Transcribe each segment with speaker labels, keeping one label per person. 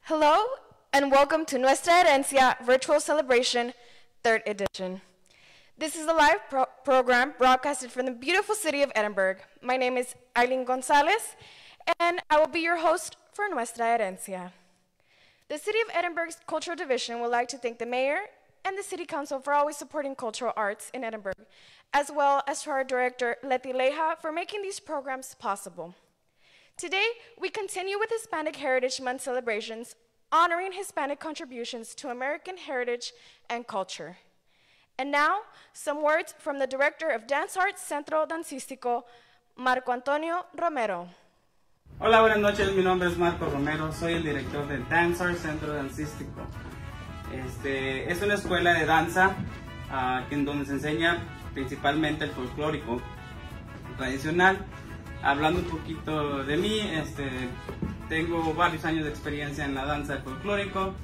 Speaker 1: Hello, and welcome to Nuestra Herencia Virtual Celebration, 3rd edition. This is a live program broadcasted from the beautiful city of Edinburgh. My name is Aileen Gonzalez, and I will be your host for Nuestra Herencia. The City of Edinburgh's Cultural Division would like to thank the Mayor and the City Council for always supporting cultural arts in Edinburgh, as well as to our Director, Leti Leija, for making these programs possible. Today, we continue with Hispanic Heritage Month celebrations, honoring Hispanic contributions to American heritage and culture. And now, some words from the Director of Danzart, Centro, Dancistico, Marco Antonio Romero.
Speaker 2: Hola, buenas noches, mi nombre es Marco Romero, soy el director de Danzart, Centro Dancistico. Es una escuela de danza en donde se enseña principalmente el folclórico tradicional. Hablando un poquito de mí, tengo varios años de experiencia en la danza del folclórico.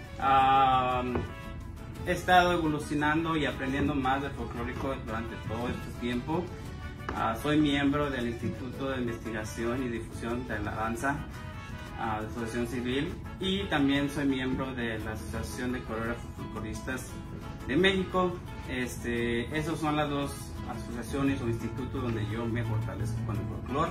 Speaker 2: He estado evolucionando y aprendiendo más del folclórico durante todo este tiempo. Soy miembro del Instituto de Investigación y Difusión de la Danza, de Asociación Civil, y también soy miembro de la Asociación de Coreógrafos Folcloristas de México. Esas son las dos asociaciones o institutos donde yo me fortalezco con el folclore.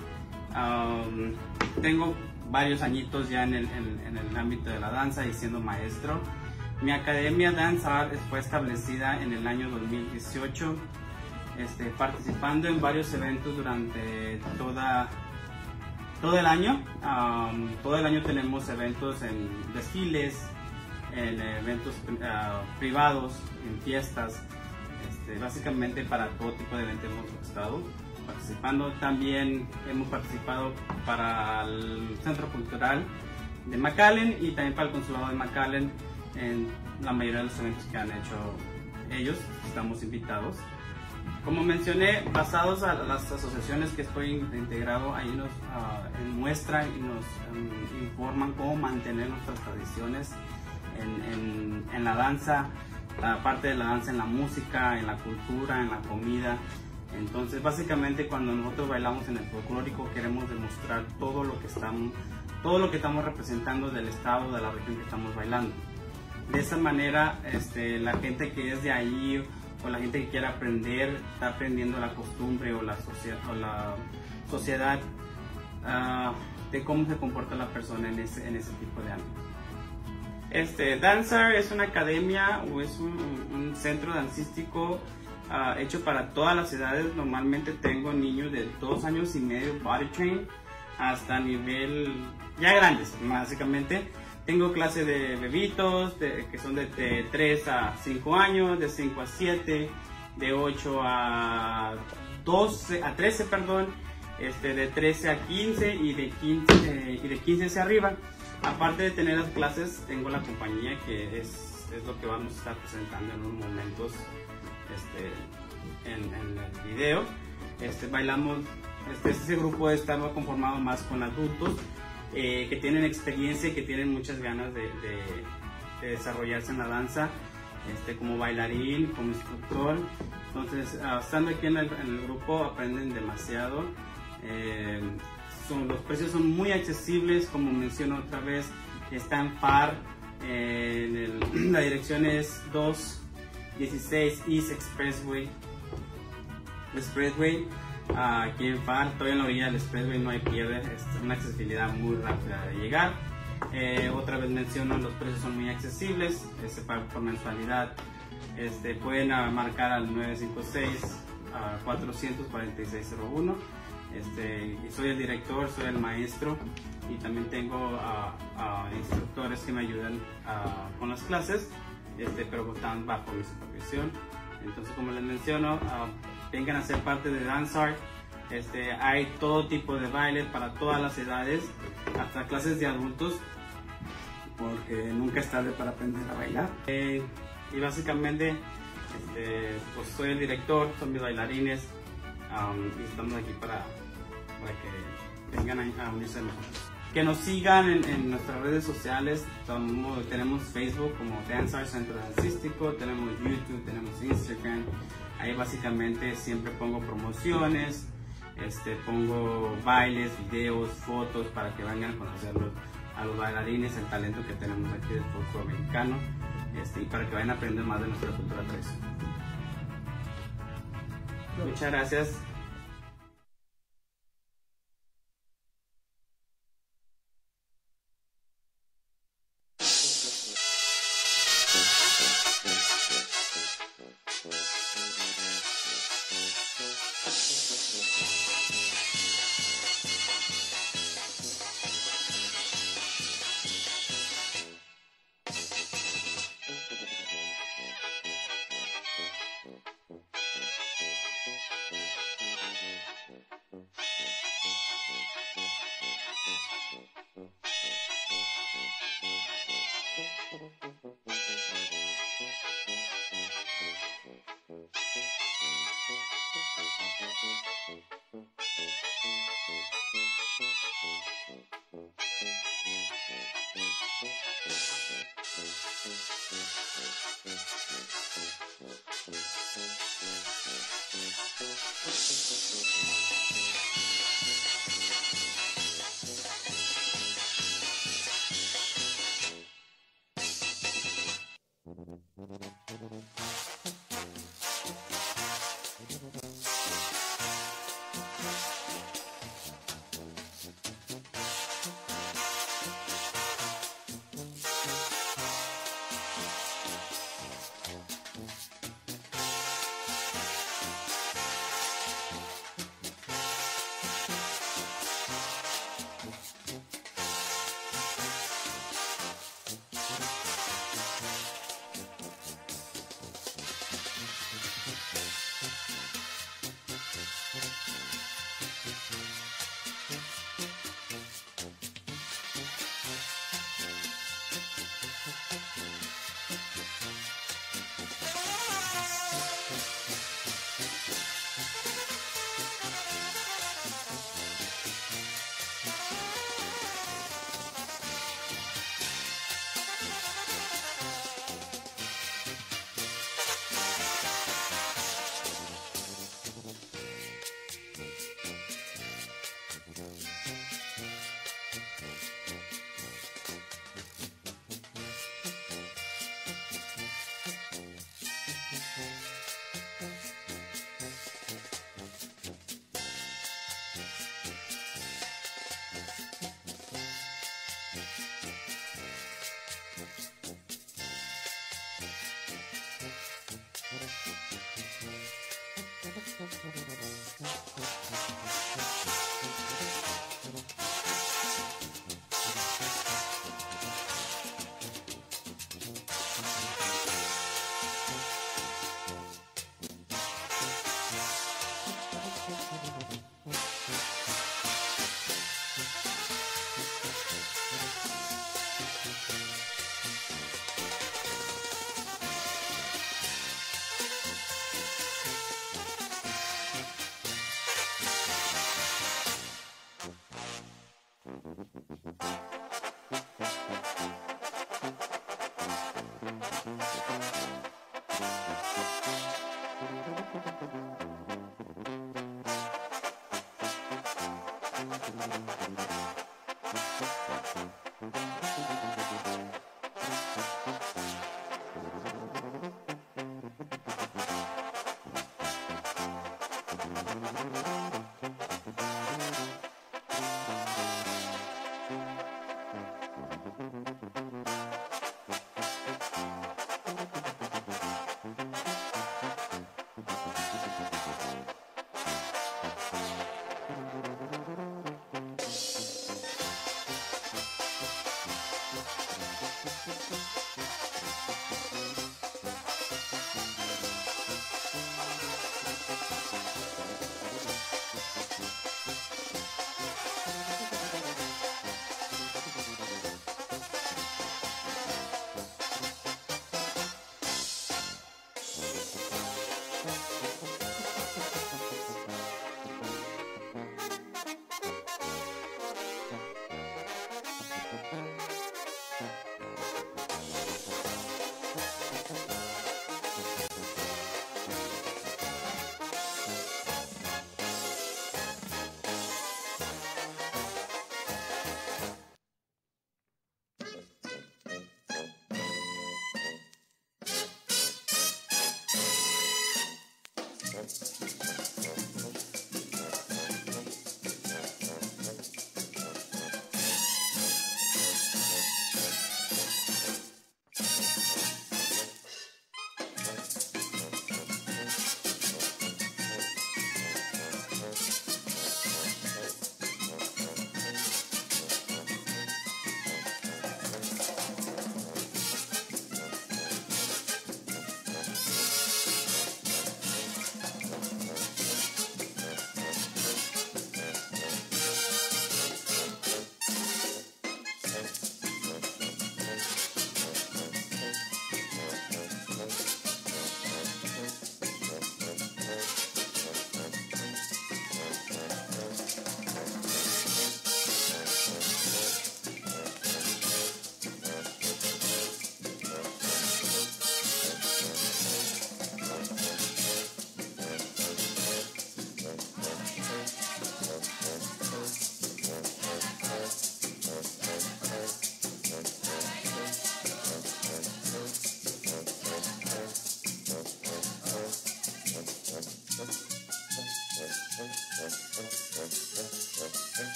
Speaker 2: Tengo varios añitos ya en el ámbito de la danza y siendo maestro. Mi academia Danzart fue establecida en el año 2018, participando en varios eventos durante todo el año. Todo el año tenemos eventos en desfiles, en eventos privados, en fiestas. Básicamente para todo tipo de eventos hemos estado participando. También hemos participado para el Centro Cultural de McAllen y también para el Consulado de McAllen en la mayoría de los eventos que han hecho ellos. Estamos invitados. Como mencioné, basados a las asociaciones que estoy integrado, ahí nos muestran y nos informan cómo mantener nuestras tradiciones en la danza, la parte de la danza en la música, en la cultura, en la comida. Entonces, básicamente, cuando nosotros bailamos en el folclórico, queremos demostrar todo lo que estamos representando del estado, de la región que estamos bailando. De esa manera, la gente que es de ahí o la gente que quiere aprender, está aprendiendo la costumbre o la sociedad de cómo se comporta la persona en ese tipo de ámbito. Danzart es una academia o es un centro dancístico hecho para todas las edades. Normalmente tengo niños de 2 años y medio body train hasta nivel ya grandes, básicamente. Tengo clases de bebitos que son de 3 a 5 años, de 5 a 7, de 8 a 13, perdón, de 13 a 15 y de 15 hacia arriba. Aparte de tener las clases, tengo la compañía que es lo que vamos a estar presentando en unos momentos en el video. Bailamos, este grupo está conformado más con adultos que tienen experiencia y que tienen muchas ganas de desarrollarse en la danza, como bailarín, como instructor. Entonces, estando aquí en el grupo aprenden demasiado. Los precios son muy accesibles, como menciono otra vez, está en FAR, la dirección es 216 East Expressway, aquí en FAR, todavía en la orilla del Expressway, no hay pierde, es una accesibilidad muy rápida de llegar. Otra vez menciono, los precios son muy accesibles, se paga por mensualidad. Pueden marcar al 956-400-4601. Y soy el director, soy el maestro y también tengo instructores que me ayudan con las clases, pero están bajo mi supervisión. Entonces, como les menciono, vengan a ser parte de Danzart. Hay todo tipo de bailes para todas las edades, hasta clases de adultos, porque nunca es tarde para aprender a bailar. Y básicamente, pues soy el director, son mis bailarines. Y estamos aquí para que vengan a unirse a nosotros. Que nos sigan en nuestras redes sociales. Tenemos Facebook como Danzart Centro Dancístico, tenemos YouTube, tenemos Instagram. Ahí básicamente siempre pongo promociones, pongo bailes, videos, fotos para que vengan a conocer a los bailarines el talento que tenemos aquí del folclore mexicano, y para que vayan a aprender más de nuestra cultura tradicional. Muchas gracias.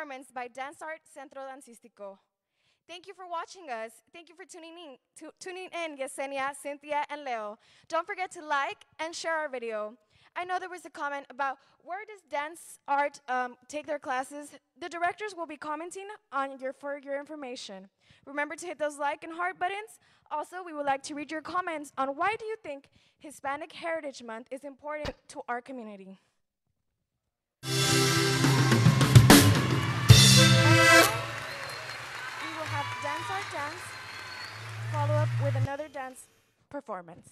Speaker 1: performance by Danzart, Centro, Dancistico. Thank you for watching us. Thank you for tuning in, Yesenia, Cynthia, and Leo. Don't forget to like and share our video. I know there was a comment about where does Danzart take their classes. The directors will be commenting for your information. Remember to hit those like and heart buttons. Also, we would like to read your comments on why do you think Hispanic Heritage Month is important to our community. We will have Danzart dance, follow up with another dance performance.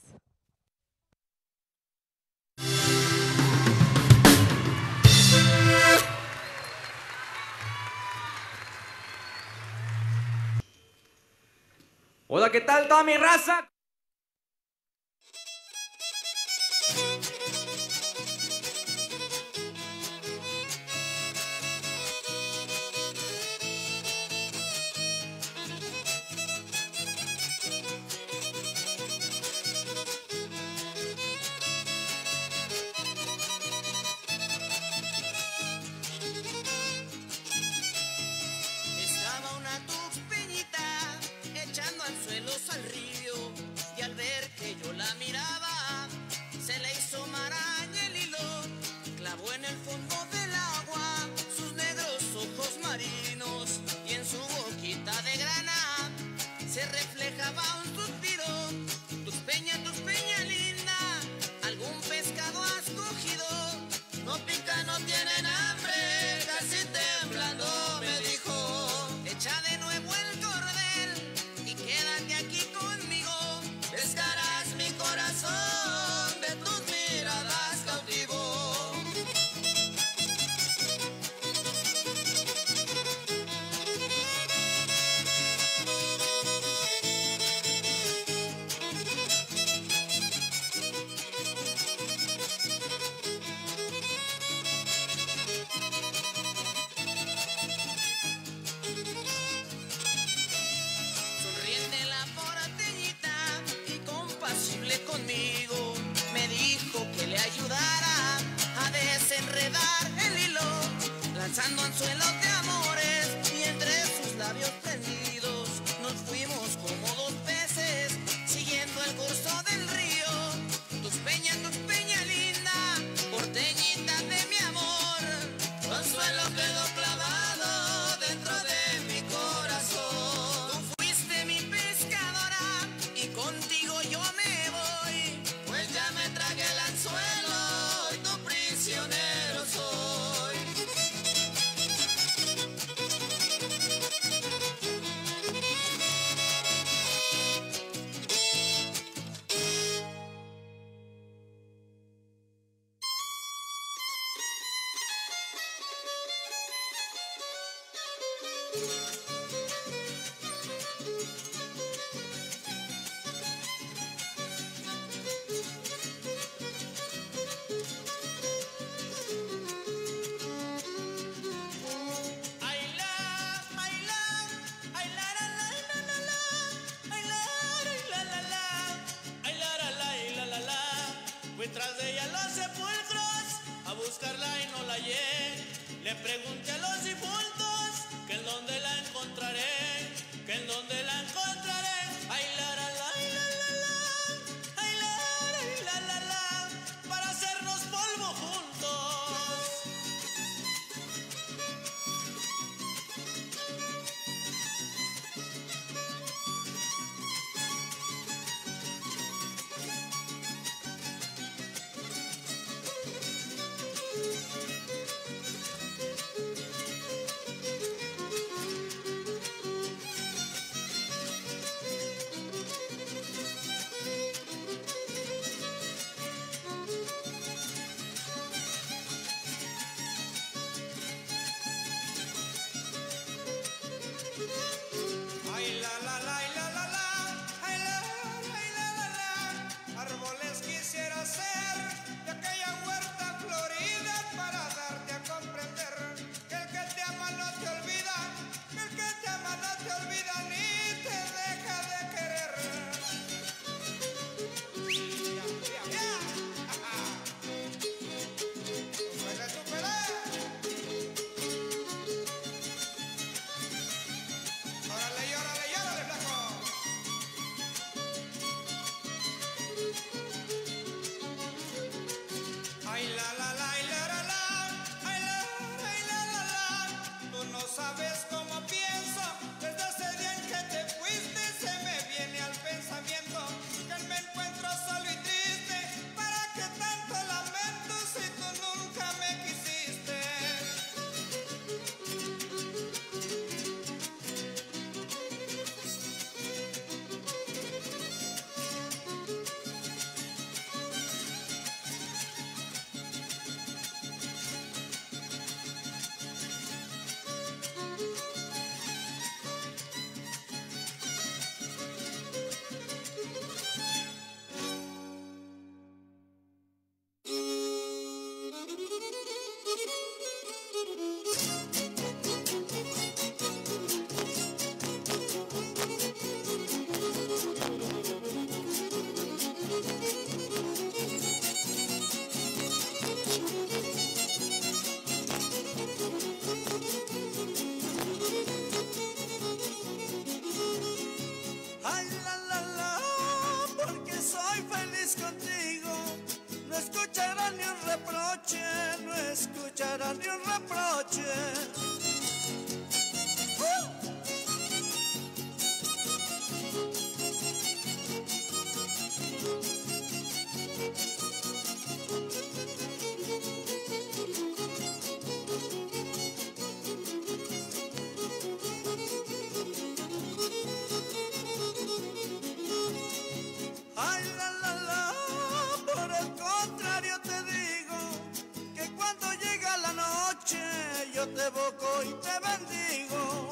Speaker 3: Hola, ¿qué tal toda mi raza?
Speaker 4: Al río y al ver que yo la miraba se le hizo maraña el hilo, clavó en el fondo del agua sus negros ojos marinos y en su boquita de grana se reflejaba un suspiro. Tus peña linda, algún pescado has cogido, no pica, no tienen hambre, casi temblando me dijo, echa de nuevo el cordel y quédate aquí conmigo, pescarás mi corazón, de tus miradas cautivo. Conmigo me dijo que le ayudara a desenredar el hilo, lanzando anzuelos de amores y entre sus labios prendidos nos fuimos como dos peces siguiendo el curso del río. Tus peña linda, porteñita de mi amor, tu anzuelo quedó clavado dentro de mi corazón. Tú fuiste mi pescadora y contigo yo me voy, pues ya me tragué el anzuelo y tu prisionero soy.
Speaker 5: Tras de ella los sepulcros, a buscarla y no la hallé. Le pregunté a los difuntos que en dónde la encontraré, que en dónde la encontraré. Ay, la, la, la, la, la, ay, la, la, la, para hacernos polvo juntos. escucharán ni un reproche, no escucharán ni un reproche. Ay, por el contrario te digo que cuando llega la noche yo te evoco y te bendigo.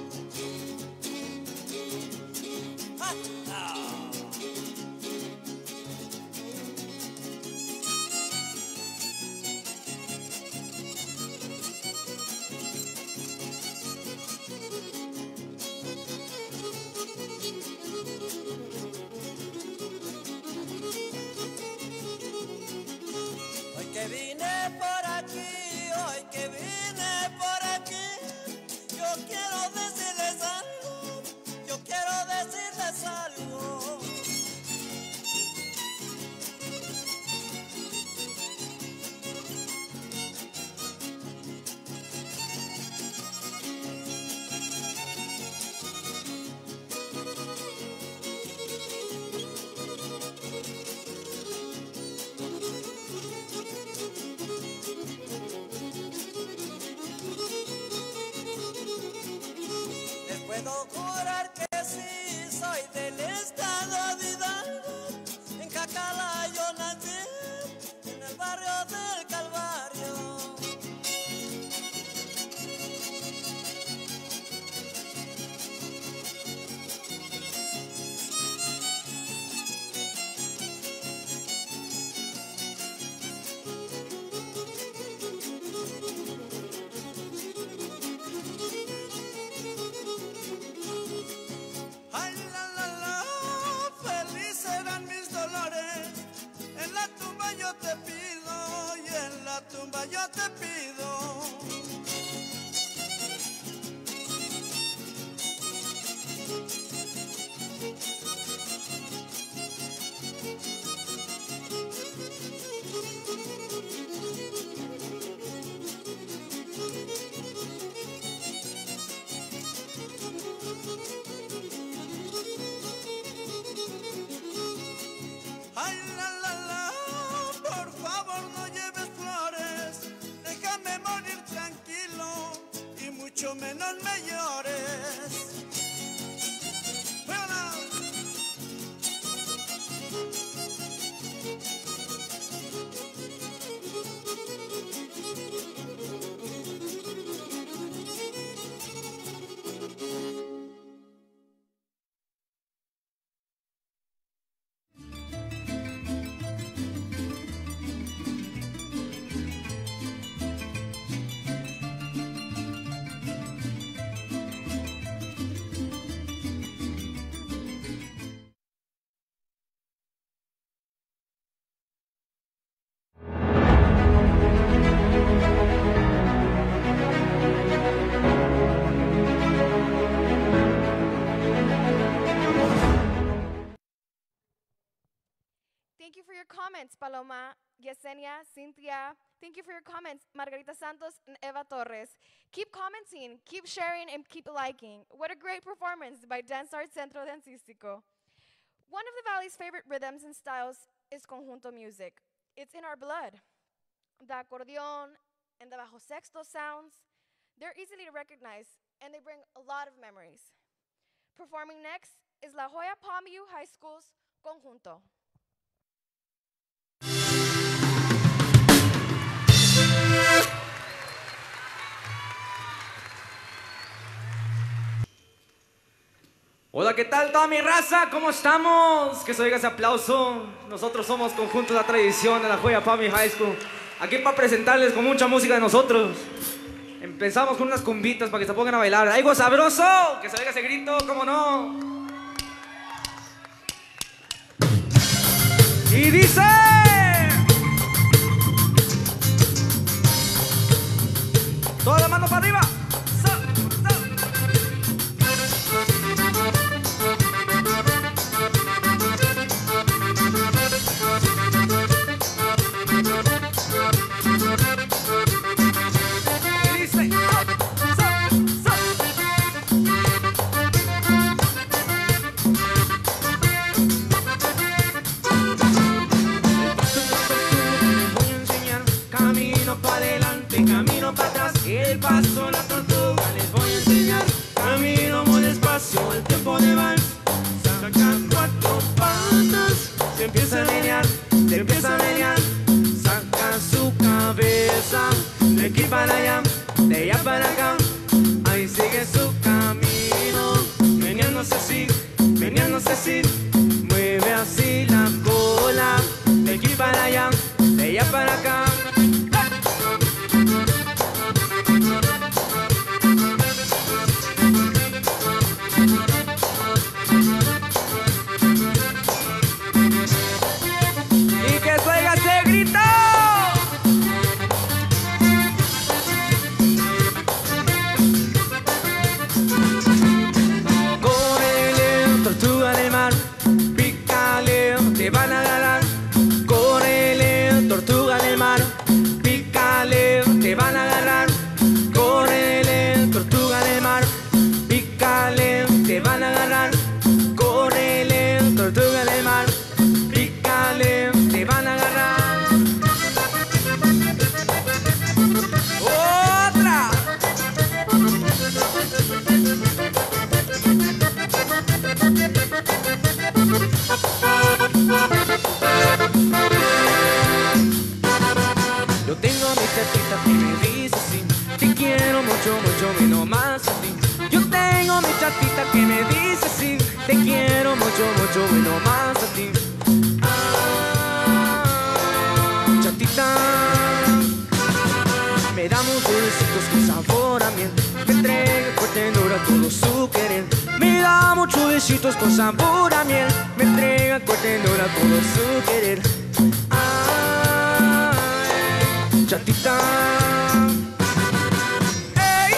Speaker 5: Hoy que vine por aquí, hoy que vine por aquí, yo quiero decirles algo, yo quiero decirles algo. Les puedo jurar que sí, soy del estado de Hidalgo. En Cacala yo nací, en el barrio del Calvario. Ay, feliz serán mis dolores. En la tumba yo te pido y en la tumba yo te pido. Ay, por favor no lleves flores, déjame morir tranquilo y mucho menos me llores. ¡Fuera!
Speaker 1: Thank you for your comments, Paloma, Yesenia, Cynthia. Thank you for your comments, Margarita Santos and Eva Torres. Keep commenting, keep sharing, and keep liking. What a great performance by Danzart Centro Dancistico. One of the Valley's favorite rhythms and styles is conjunto music. It's in our blood. The accordion and the bajo sexto sounds, they're easily to recognize, and they bring a lot of memories. Performing next is La Jolla Palmview High School's Conjunto.
Speaker 3: Hola, ¿qué tal toda mi raza? ¿Cómo estamos? Que se oiga ese aplauso. Nosotros somos Conjunto de la Tradición de la Jolla Palmview High School. Aquí para presentarles con mucha música de nosotros. Empezamos con unas cumbitas para que se pongan a bailar. ¡Algo sabroso! Que se oiga ese grito, ¿cómo no? Y dice... Toda la mano para arriba. para allá, de allá para acá. Ahí sigue su camino, meneándose así, mueve así la cola, de aquí para allá, de allá para acá. Y que suena ese grito. Te van a agarrar, córrele, tortuga del mar, pícale, te van a agarrar, córrele, tortuga del mar, pícale, te van a agarrar, córrele, tortuga del mar, pícale, te van a agarrar. ¡Otra! Yo tengo mi chatita que me dice sí, te quiero mucho, mucho, menos más a ti. Yo tengo mi chatita que me dice sí, te quiero mucho, mucho, menos más a ti. Chatita, me da muchos besitos con sabor a miel, me entrega con ternura todo su querer. Me da muchos besitos con sabor a miel, me entrega con ternura todo su querer. Chatita, ey.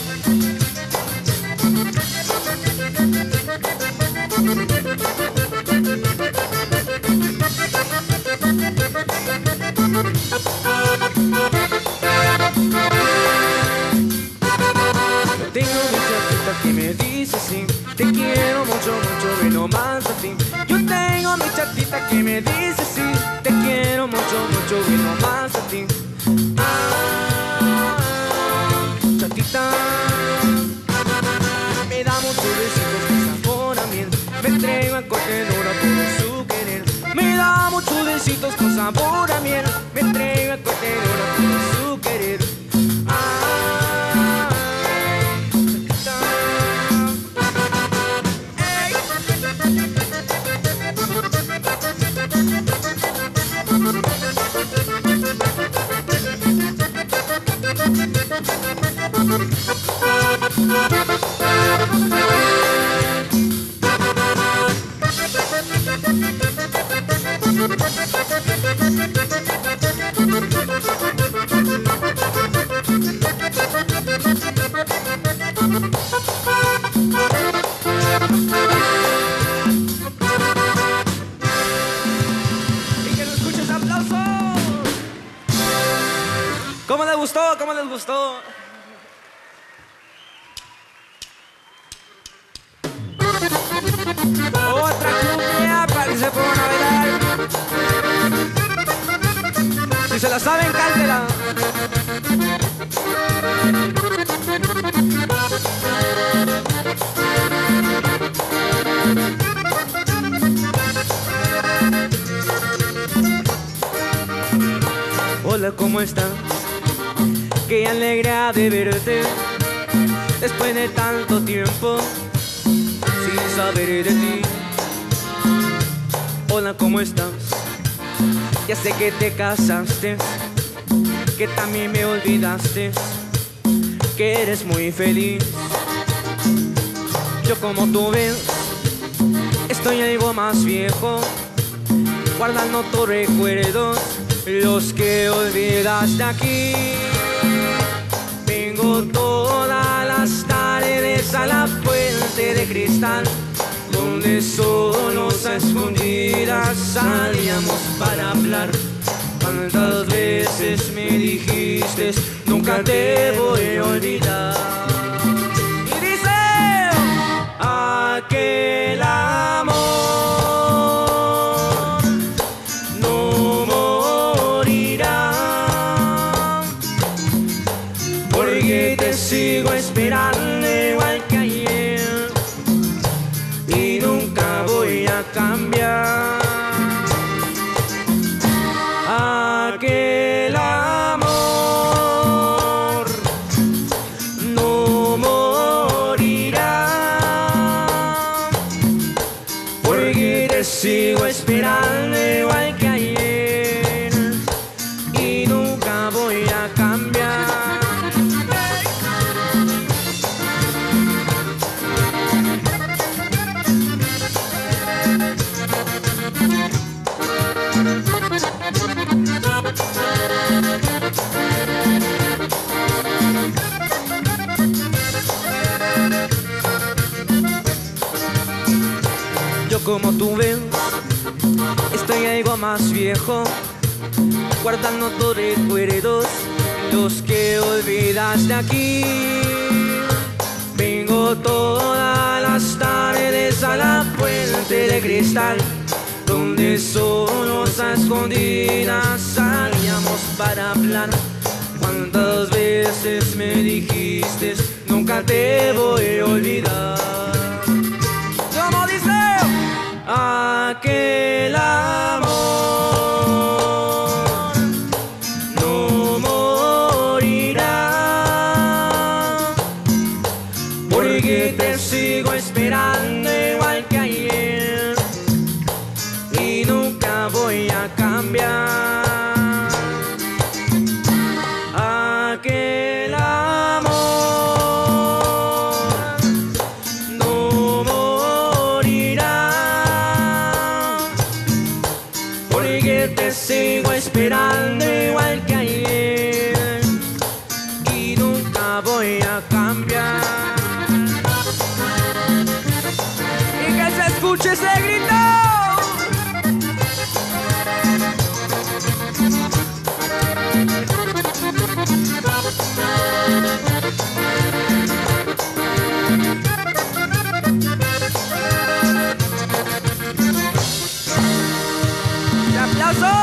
Speaker 3: Yo tengo mi chatita que me dice sí, te quiero mucho, mucho, menos más a ti. Yo tengo mi chatita que me dice sí, te quiero mucho, mucho, menos más a ti. Chatita, me da muchos besitos con sabor a miel, me entrega con ternura todo su querer. Me da muchos besitos con sabor a miel, me entrega con ternura todo su querer. Chatita, ey. Y que lo escuches, aplausos. ¿Cómo les gustó? ¿Cómo les gustó? Otra cumbia para que se pongan a bailar. Si se la saben, cántela. Hola, ¿cómo estás? Qué alegría de verte después de tanto tiempo sin saber de ti. Hola, ¿cómo estás? Ya sé que te casaste, que también me olvidaste, que eres muy feliz. Yo, como tú ves, estoy algo más viejo, guardando tus recuerdos, los que olvidaste aquí. Vengo todas las tardes a la fuente de cristal, donde solos a escondidas salíamos para hablar. Cuántas veces me dijiste, nunca te voy a olvidar. Y dice, aquel amor no morirá, porque te sigo esperando igual que ayer, y nunca voy a cambiar. Aquel amor esperando igual que ayer y nunca voy a cambiar. Yo como tú ves, estoy algo más viejo, guardando tus recuerdos, los que olvidaste aquí. Vengo todas las tardes a la fuente de cristal, donde solos a escondidas salíamos para hablar. Cuántas veces me dijiste, nunca te voy a olvidar. ¿Cómo dice? Aquel amor no morirá, porque te sigo esperando igual que ayer y nunca voy a cambiar. Aquel amor no morirá, porque te sigo esperando igual que ayer y nunca voy a cambiar. Y que se escuche ese grito. ¡Un aplauso!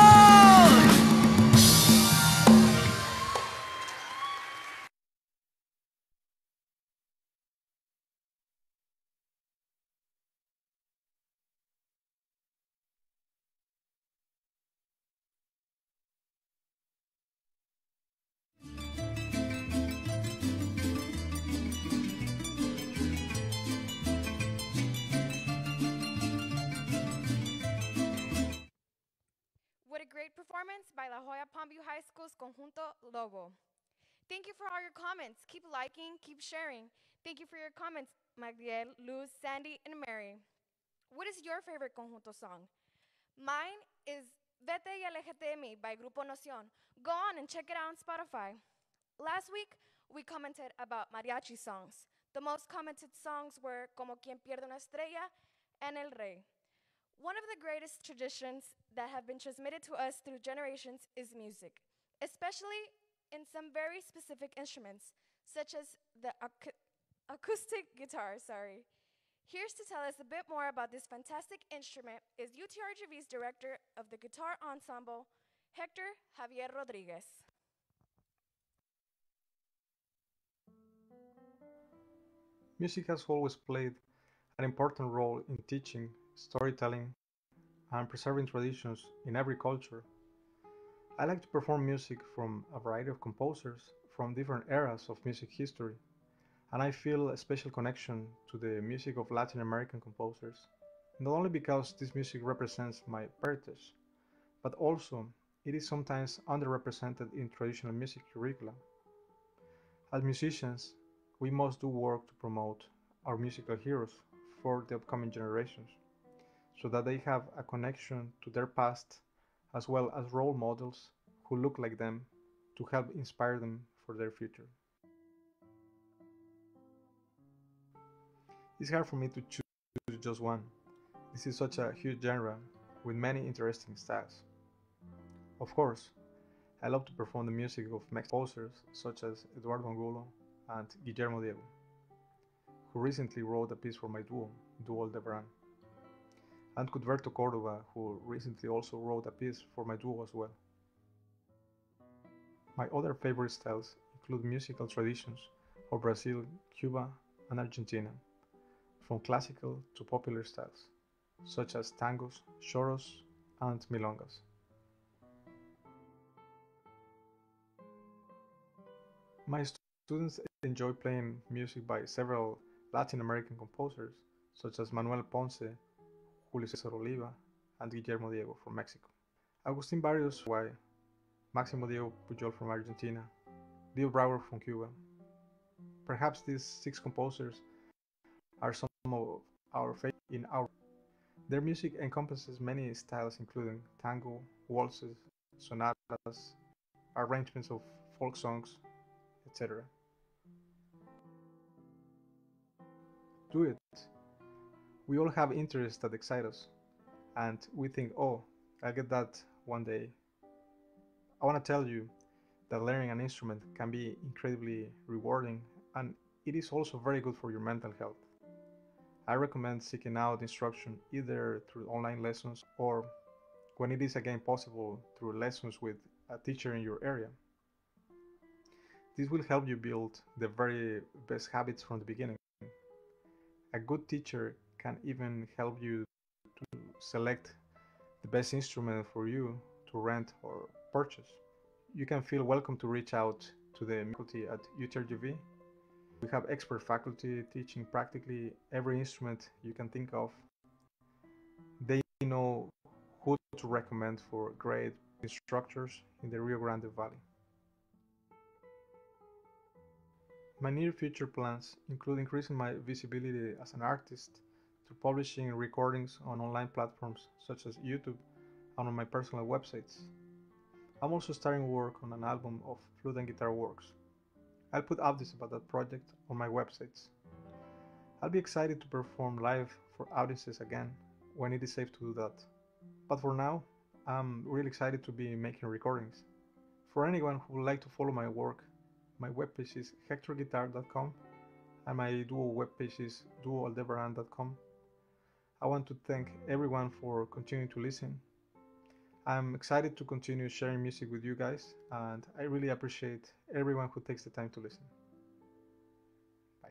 Speaker 1: What a great performance by La Jolla Palmview High School's Conjunto Lobo. Thank you for all your comments. Keep liking, keep sharing. Thank you for your comments, Magdiel, Luz, Sandy, and Mary. What is your favorite conjunto song? Mine is Vete y Alejate de mí by Grupo Noción. Go on and check it out on Spotify. Last week, we commented about mariachi songs. The most commented songs were Como quien pierde una estrella and El Rey. One of the greatest traditions that have been transmitted to us through generations is music, especially in some very specific instruments, such as the acoustic guitar. Here's to tell us a bit more about this fantastic instrument is UTRGV's director of the guitar ensemble, Hector Javier Rodriguez.
Speaker 6: Music has always played an important role in teaching, storytelling, and preserving traditions in every culture. I like to perform music from a variety of composers from different eras of music history, and I feel a special connection to the music of Latin American composers, not only because this music represents my heritage, but also it is sometimes underrepresented in traditional music curricula. As musicians, we must do work to promote our musical heroes for the upcoming generations, so that they have a connection to their past as well as role models who look like them to help inspire them for their future. It's hard for me to choose just one. This is such a huge genre with many interesting styles. Of course, I love to perform the music of Mexican composers such as Eduardo Angulo and Guillermo Diego, who recently wrote a piece for my duo, Duo Aldebaran, and Cudberto Cordova, who recently also wrote a piece for my duo as well. My other favorite styles include musical traditions of Brazil, Cuba, and Argentina, from classical to popular styles, such as tangos, choros, and milongas. My students enjoy playing music by several Latin American composers, such as Manuel Ponce, Julio César Oliva, and Guillermo Diego from Mexico. Agustin Barrios from Uruguay, Máximo Diego Pujol from Argentina, Leo Brauer from Cuba. Perhaps these 6 composers are some of our favorites in our. Their music encompasses many styles including tango, waltzes, sonatas, arrangements of folk songs, etc. Do it. We all have interests that excite us, and we think, oh, I'll get that one day. I want to tell you that learning an instrument can be incredibly rewarding, and it is also very good for your mental health. I recommend seeking out instruction either through online lessons or, when it is again possible, through lessons with a teacher in your area. This will help you build the very best habits from the beginning. A good teacher can even help you to select the best instrument for you to rent or purchase. You can feel welcome to reach out to the faculty at UTRGV. We have expert faculty teaching practically every instrument you can think of. They know who to recommend for great instructors in the Rio Grande Valley. My near future plans include increasing my visibility as an artist through publishing recordings on online platforms such as YouTube and on my personal websites. I'm also starting work on an album of flute and guitar works. I'll put updates about that project on my websites. I'll be excited to perform live for audiences again when it is safe to do that. But for now, I'm really excited to be making recordings. For anyone who would like to follow my work, my webpage is hectorguitar.com and my duo webpage is duoaldebaran.com. I want to thank everyone for continuing to listen. I'm excited to continue sharing music with you guys, and I really appreciate everyone who takes the time to listen. Bye.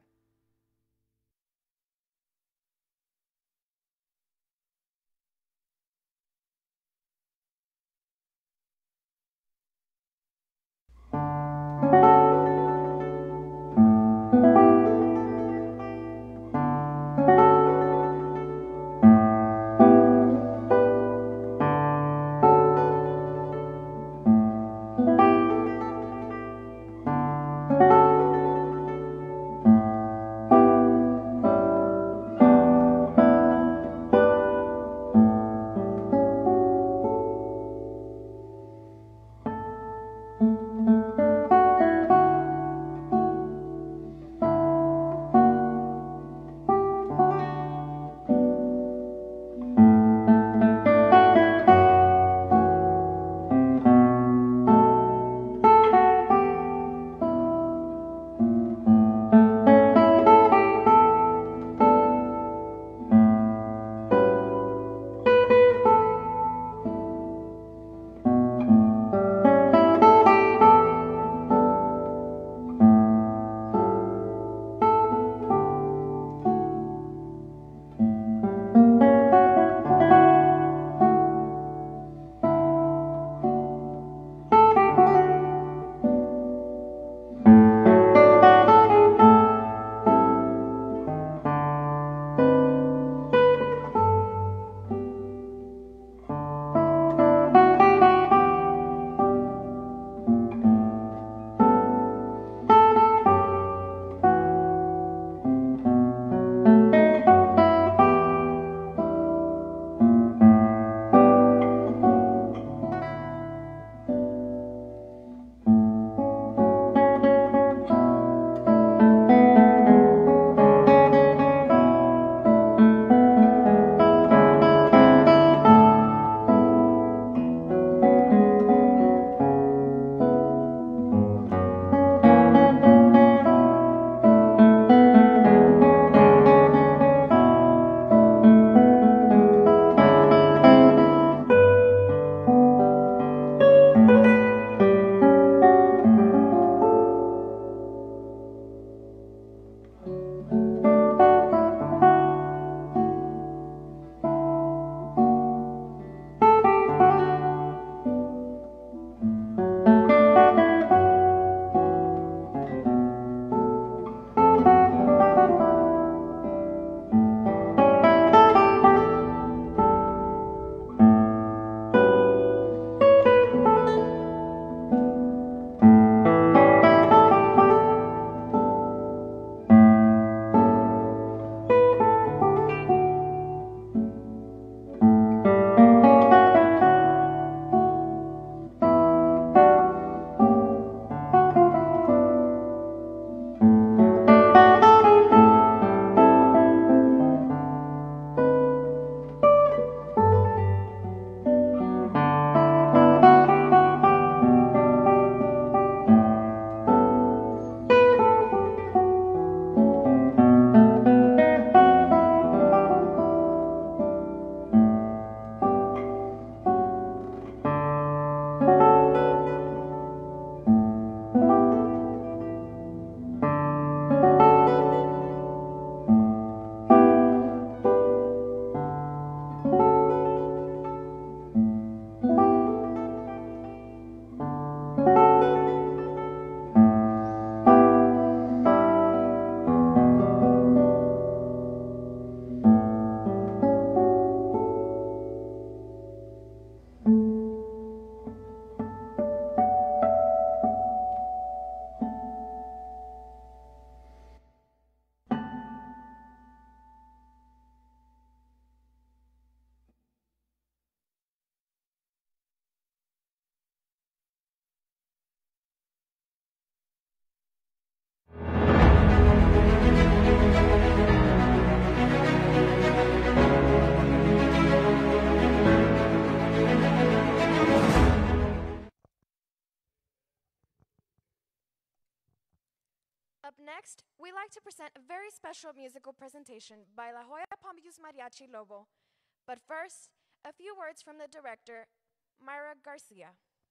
Speaker 1: Up next, we'd like to present a very special musical presentation by La Jolla Palmview's Mariachi Lobo. But first, a few words from the director, Mayra Garcia.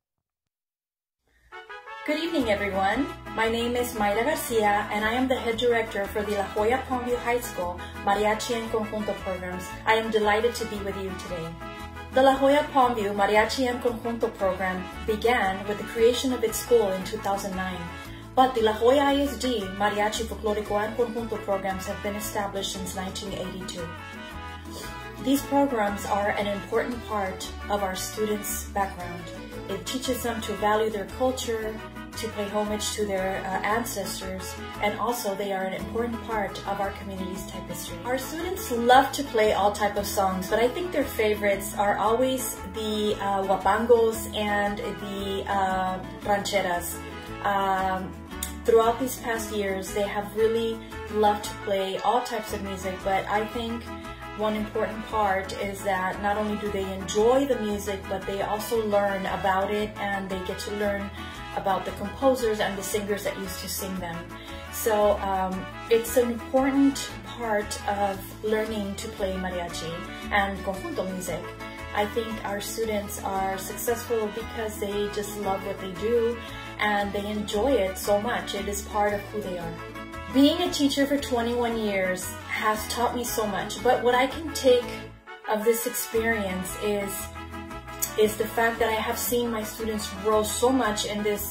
Speaker 7: Good evening, everyone. My name is Mayra Garcia, and I am the head director for the La Jolla Palmview High School Mariachi en Conjunto programs. I am delighted to be with you today. The La Jolla Palmview Mariachi en Conjunto program began with the creation of its school in 2009. But the La Jolla ISD Mariachi Folclórico en Conjunto programs have been established since 1982. These programs are an important part of our students' background. It teaches them to value their culture, to pay homage to their ancestors, and also they are an important part of our community's tapestry. Our students love to play all types of songs, but I think their favorites are always the guapangos and the rancheras. Throughout these past years, they have really loved to play all types of music, but I think one important part is that not only do they enjoy the music, but they also learn about it, and they get to learn about the composers and the singers that used to sing them. So it's an important part of learning to play mariachi and conjunto music. I think our students are successful because they just love what they do and they enjoy it so much. It is part of who they are. Being a teacher for 21 years has taught me so much, but what I can take of this experience is the fact that I have seen my students grow so much in this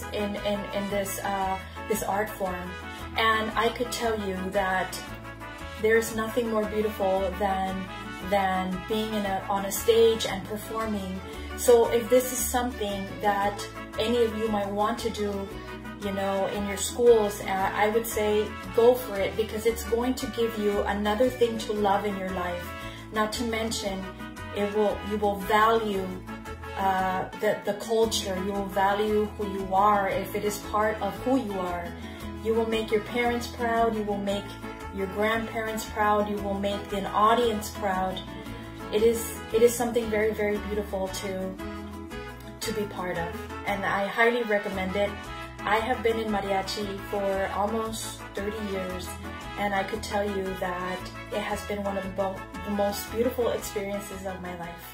Speaker 7: art form, and I could tell you that there's nothing more beautiful than being on a stage and performing. So if this is something that any of you might want to do, you know, in your schools, I would say go for it, because it's going to give you another thing to love in your life. Not to mention, you will value the culture, you will value who you are if it is part of who you are. You will make your parents proud, you will make your grandparents proud, you will make an audience proud. It is something very, very beautiful to be part of, and I highly recommend it. I have been in mariachi for almost 30 years, and I could tell you that it has been one of the most beautiful experiences of my life.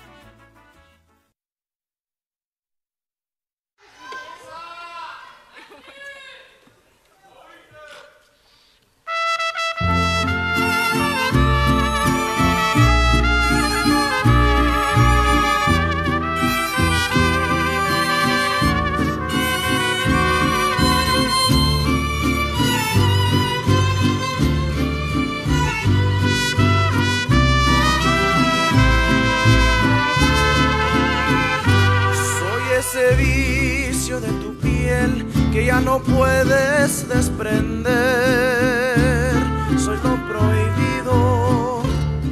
Speaker 8: Ese vicio de tu piel que ya no puedes desprender. Soy lo prohibido,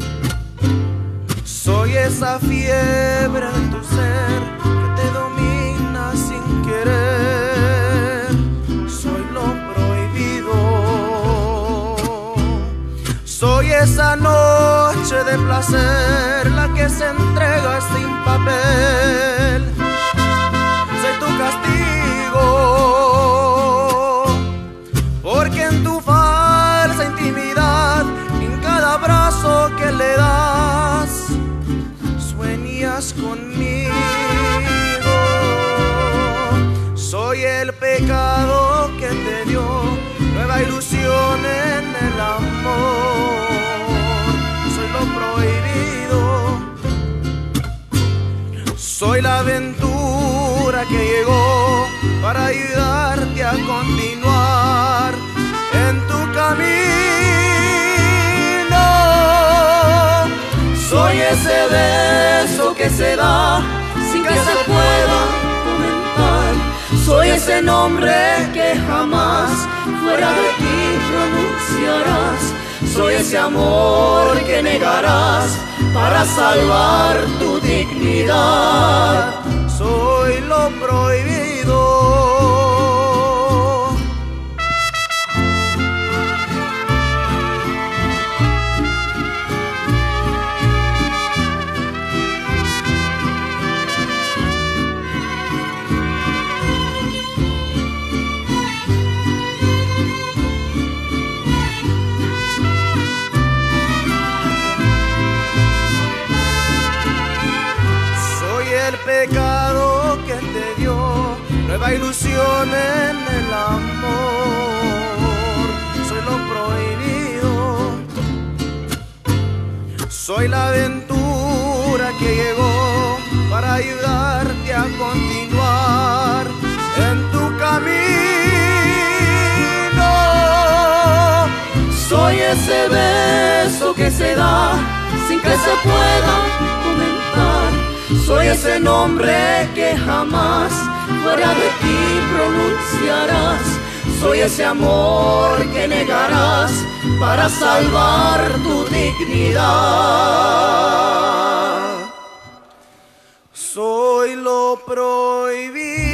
Speaker 8: soy esa fiebre de tu ser que te domina sin querer. Soy lo prohibido, soy esa noche de placer, la que se entrega sin papel. Tu castigo, porque en tu falsa intimidad, en cada abrazo que le das, sueñas conmigo. Soy el pecado que te dio nueva ilusión en el amor. Soy lo prohibido, soy la aventura que llegó para ayudarte a continuar en tu camino. Soy ese beso que se da sin que se pueda comentar. Soy ese nombre que jamás fuera de ti pronunciarás. Soy ese amor que negarás para salvar tu dignidad. Soy lo prohibido. pecado que te dio nueva ilusión en el amor. Soy lo prohibido, soy la aventura que llegó para ayudarte a continuar en tu camino. Soy ese beso que se da sin que se pueda comentar. Soy ese nombre que jamás fuera de ti pronunciarás. Soy ese amor que negarás para salvar tu dignidad. Soy lo prohibido.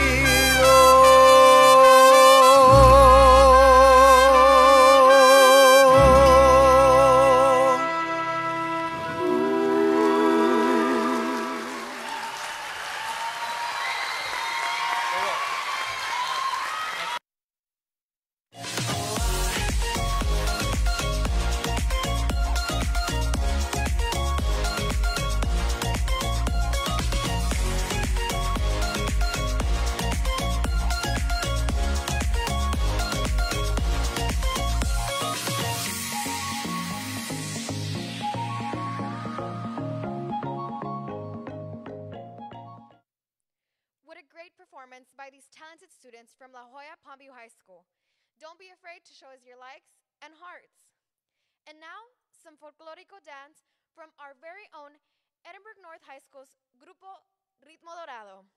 Speaker 1: What a great performance by these talented students from La Jolla Palmview High School. Don't be afraid to show us your likes and hearts. And now, some folklorico dance from our very own Edinburgh North High School's Grupo Ritmo Dorado.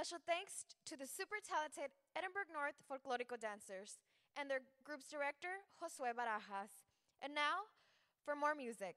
Speaker 1: special thanks to the super talented Edinburgh North Folklorico dancers and their group's director, Josue Barajas. And now, for more music.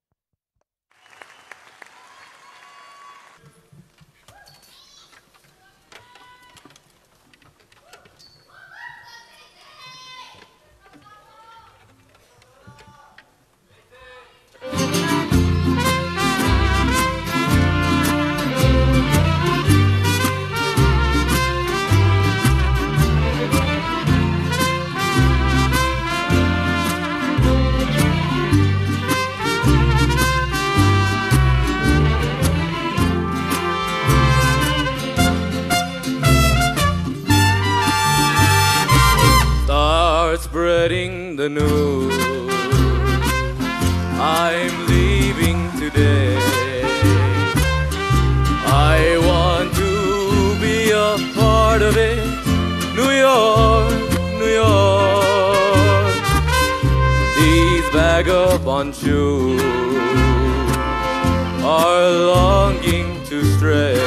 Speaker 3: Spreading the news, I'm leaving today. I want to be a part of it. New York, New York. These vagabond shoes are longing to stray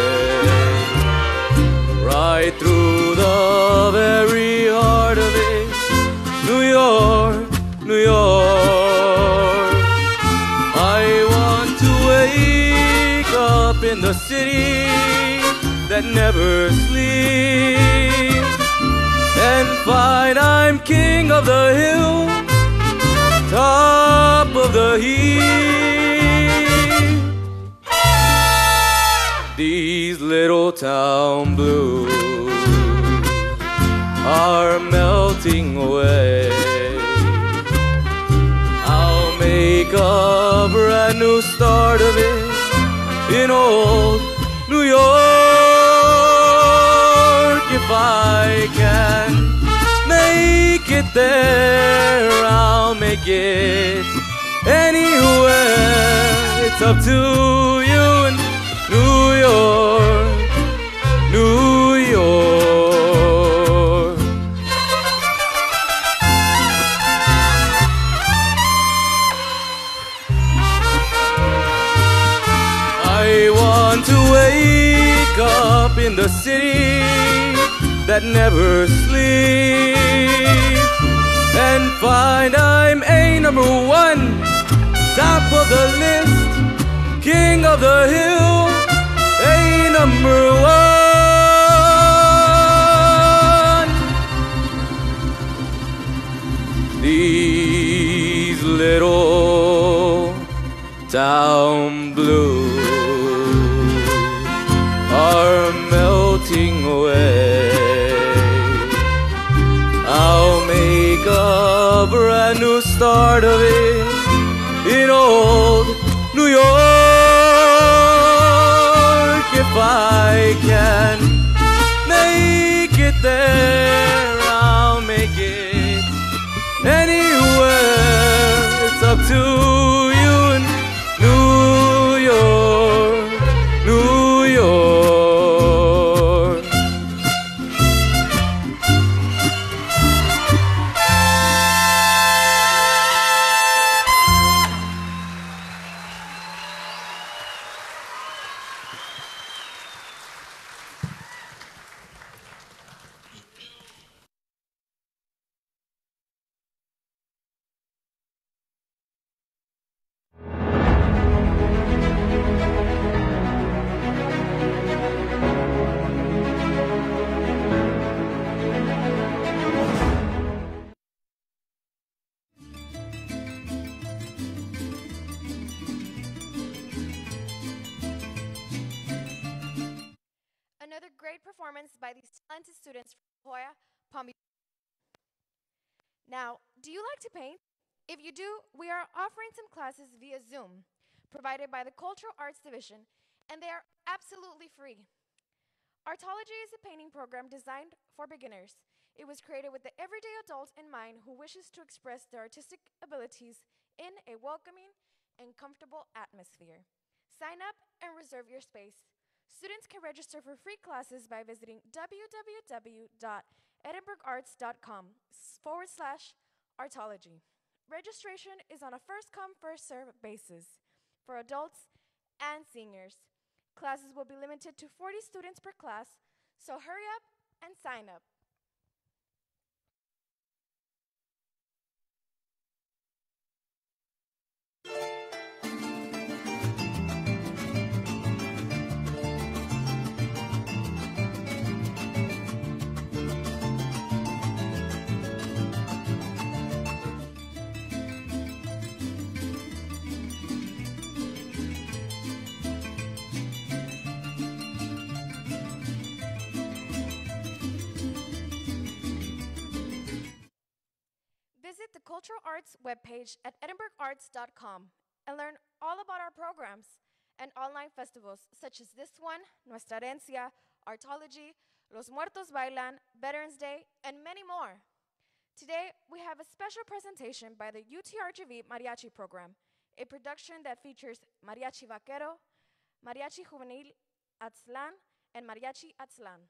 Speaker 3: right through the very heart of it. New York, New York. I want to wake up in the city that never sleeps and find I'm king of the hill, top of the heap. These little town blues are melting away. I'll make a brand new start of it in old New York. If I can make it there, I'll make it anywhere. It's up to you in New York, New York. To wake up in the city that never sleeps and find I'm a number one, top of the list, king of the hill, a number one. These little town blues are melting away. I'll make a brand new start of it in old New York. If I can make it there, I'll make it anywhere. It's up to you in New York, New York. Another great performance by these talented students from Hoya, Palmview. Now, do you like to paint? If you do, we are offering some classes via Zoom, provided by the Cultural Arts Division, and they are absolutely free. Artology is a painting program designed for beginners. It was created with the everyday adult in mind who wishes to express their artistic abilities in a welcoming and comfortable atmosphere. Sign up and reserve your space. Students can register for free classes by visiting www.edinburgharts.com/artology. Registration is on a first-come, first-served basis for adults and seniors. Classes will be limited to 40 students per class,
Speaker 1: So hurry up and sign up. Visit the Cultural Arts webpage at edinburgharts.com and learn all about our programs and online festivals such as this one, Nuestra Herencia, Artology, Los Muertos Bailan, Veterans Day, and many more. Today, we have a special presentation by the UTRGV Mariachi program, a production that features Mariachi Vaquero, Mariachi Juvenil Atzlan, and Mariachi Atzlan.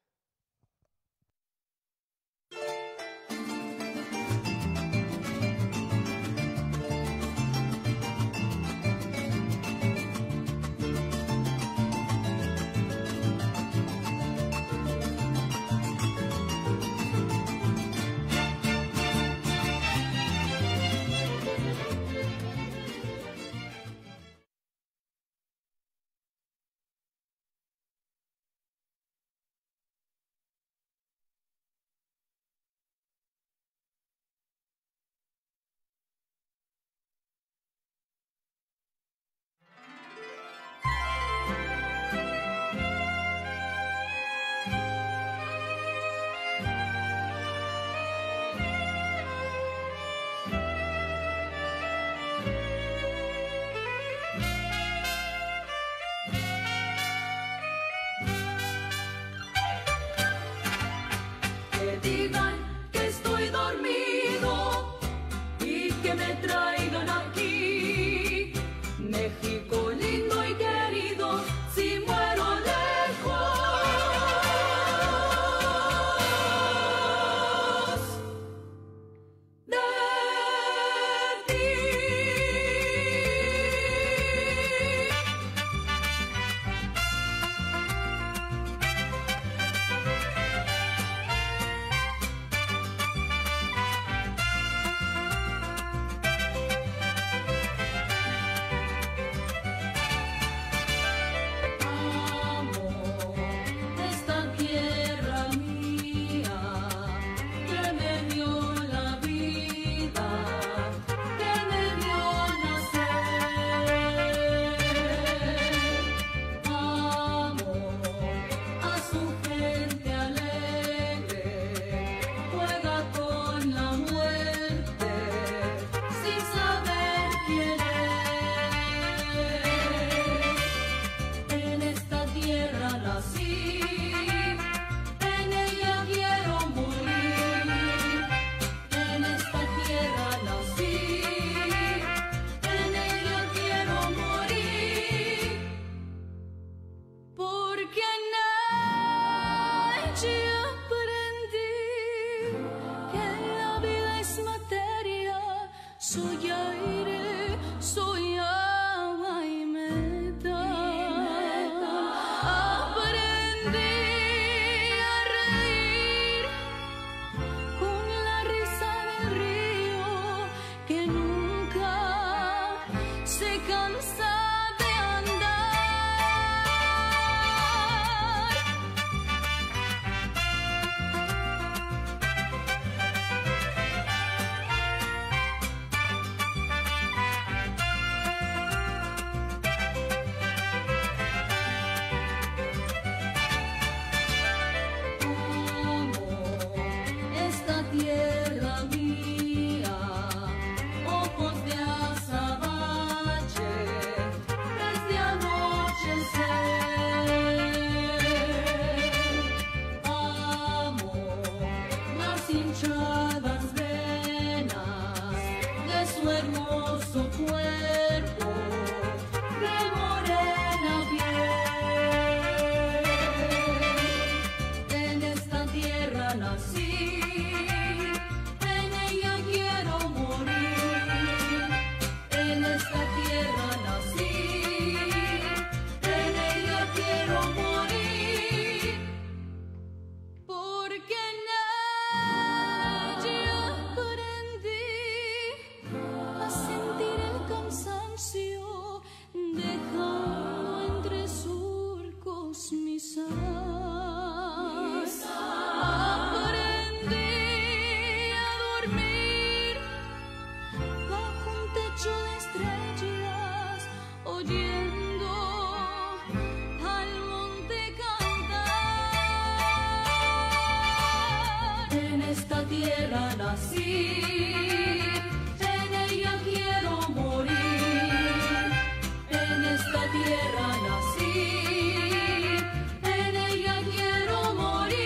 Speaker 8: tierra nací, en ella quiero morir. En esta tierra nací, en ella quiero morir.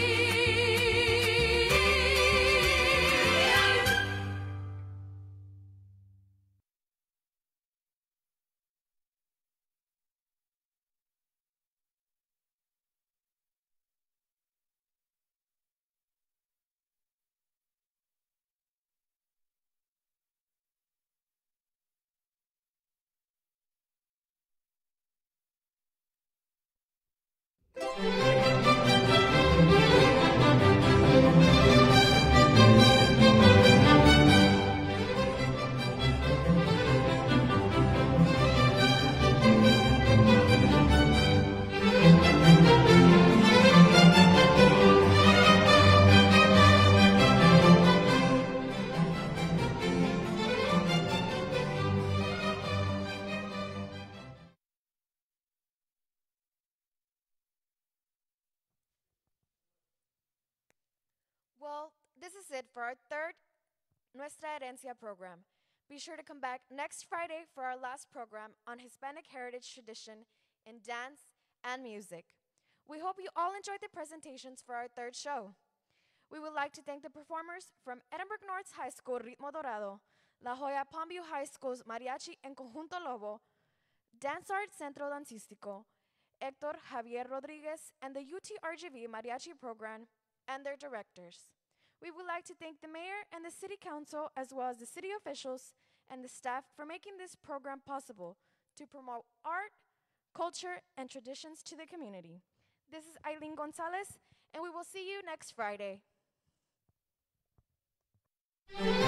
Speaker 1: Well, this is it for our third Nuestra Herencia program. Be sure to come back next Friday for our last program on Hispanic Heritage tradition in dance and music. We hope you all enjoyed the presentations for our third show. We would like to thank the performers from Edinburgh North's High School Ritmo Dorado, La Jolla Palmview High School's Mariachi en Conjunto Lobo, Danzart Centro Dancistico, Héctor Javier Rodriguez, and the UTRGV Mariachi program and their directors. We would like to thank the mayor and the city council, as well as the city officials and the staff, for making this program possible to promote art, culture, and traditions to the community. This is Eileen Gonzalez, and we will see you next Friday.